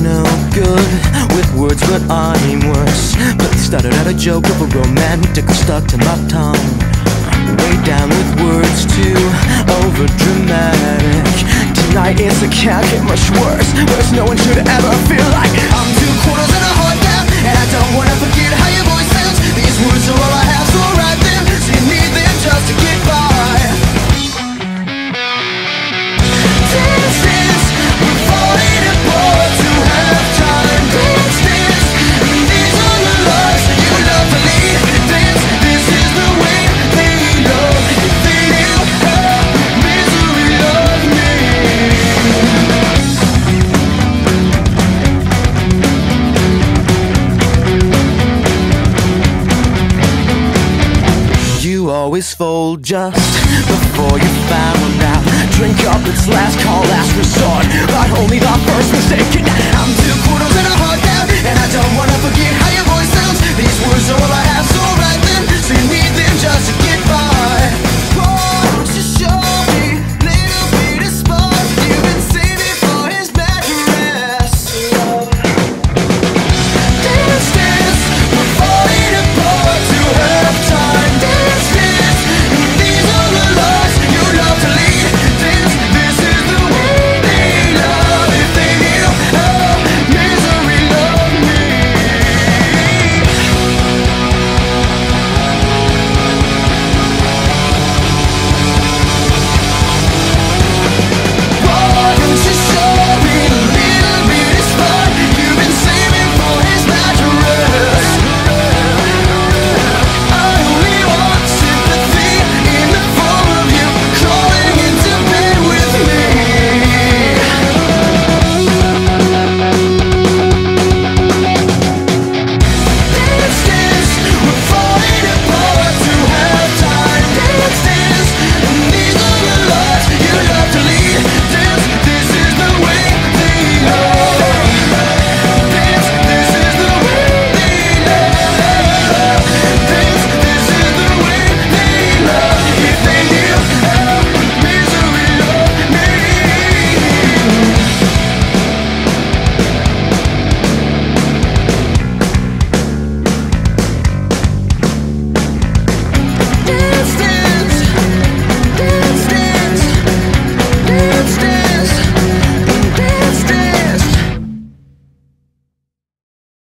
no good with words, but I'm worse. But it started out a joke of a romantic stuck to my tongue. Way down with words too over dramatic. Tonight it's a can't get much worse. Worse, no one should ever feel like I'm 2 quarters and a heart down, and I don't wanna forget how your voice sounds. These words are all I have, so write them. So you need them just to get by. Dances, we're falling apart to have time. Dances, these are the lies that you love to lead. Dance, this is the way they love. If they knew how misery loved me. You always fold just before you found out. Drink up, it's last call, last resort, but only the first mistake. I'm too